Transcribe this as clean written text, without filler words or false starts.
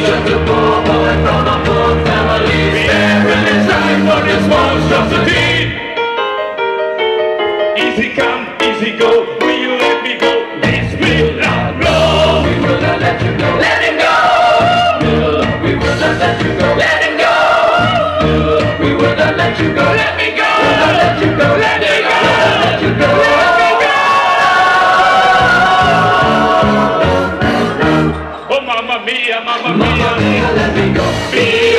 just a poor boy from a poor family, sparing his life for this monstrosity. Easy come, easy go, will you let me go? This will not go. We will not let you go. Let him go. We will not let you go. Let him go. We will not let you go. Let me go. We will not let you go. Let me go. Let you go. Oh, mamma mia, let me go.